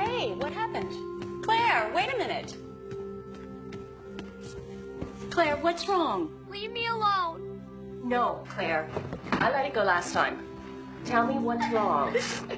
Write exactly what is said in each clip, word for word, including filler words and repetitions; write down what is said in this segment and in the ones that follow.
Hey, what happened? Claire, wait a minute. Claire, what's wrong? Leave me alone. No, Claire. I let it go last time. Tell me what's wrong.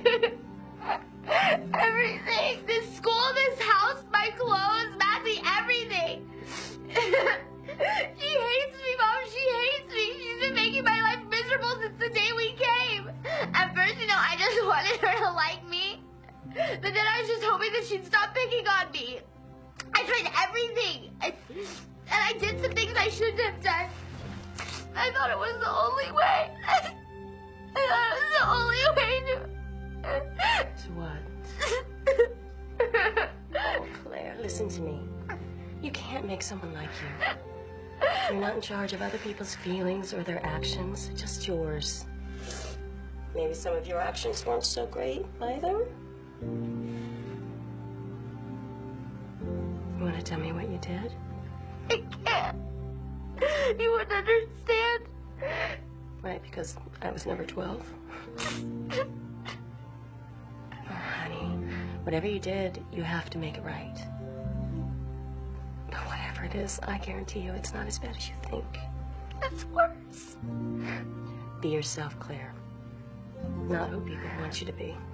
Everything. This school, this house, my clothes, Maxie, everything. She hates me, Mom. She hates me. She's been making my life miserable since the day we came. At first, you know, I just wanted her to like me. But then I was just hoping that she'd stop picking on me. I tried everything. I, and I did some things I shouldn't have done. I thought it was the only way. I thought it was the only way to... To what? Oh, Claire, listen to me. You can't make someone like you. You're not in charge of other people's feelings or their actions, just yours. Maybe some of your actions weren't so great either. You want to tell me what you did? I can't. You wouldn't understand. Right, because I was number twelve. Oh, honey, whatever you did, you have to make it right. But whatever it is, I guarantee you it's not as bad as you think. It's worse. Be yourself, Claire. Not who people want you to be.